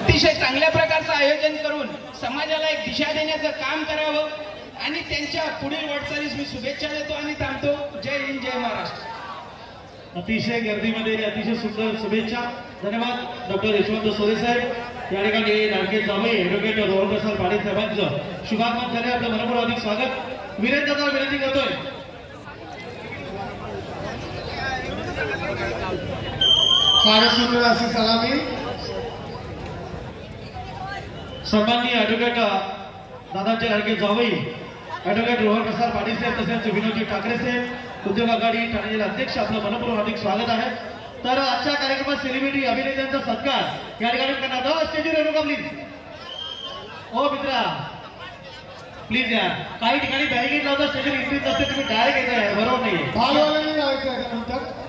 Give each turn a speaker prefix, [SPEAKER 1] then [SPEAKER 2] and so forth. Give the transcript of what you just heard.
[SPEAKER 1] अतिशय चांगल्या प्रकारचं आयोजन करून समाजाला एक दिशा देण्याचं काम करावं आणि त्यांच्या पुढील वाटचालीस मी शुभेच्छा देतो आणि थांबतो. जय हिंद, जय महाराष्ट्र.
[SPEAKER 2] अतिशय गर्दीमध्ये अतिशय सुंदर शुभेच्छा. धन्यवाद डॉक्टर यशवंत सोरे साहेब. या ठिकाणी लाडके जावई ॲडव्होकेट रोहन प्रसाद पाटील साहेबांचं शुभागमन झाले. आपलं मनपूर्वक हार्दिक स्वागत. वीरेंद्र विनंती करतोय.
[SPEAKER 3] सुंदर अशी सलामी
[SPEAKER 2] सन्माननीय ॲडव्होकेट दादांचे लाडके जावई ॲडव्होकेट रोहन प्रसाद पाटील साहेब तसेच विनोदजी ठाकरे साहेब उद्योग आघाडी ठाणे जिल्हा अध्यक्ष, आपलं मनपूर्वक हार्दिक स्वागत आहे. तर आजच्या कार्यक्रमात सेलिब्रिटी अभिनेत्यांचा सत्कार या ठिकाणी करण्यात आला. स्टेजवर येऊ नका प्लीज. ओ मित्रा प्लीज या. काही ठिकाणी बॅरिकेड लावता स्टेजवर एंट्री नसते, तुम्ही डायरेक्ट येताय, बरोबर नाही.
[SPEAKER 3] भालवाल्यांनी लावायचं आहे नंतर.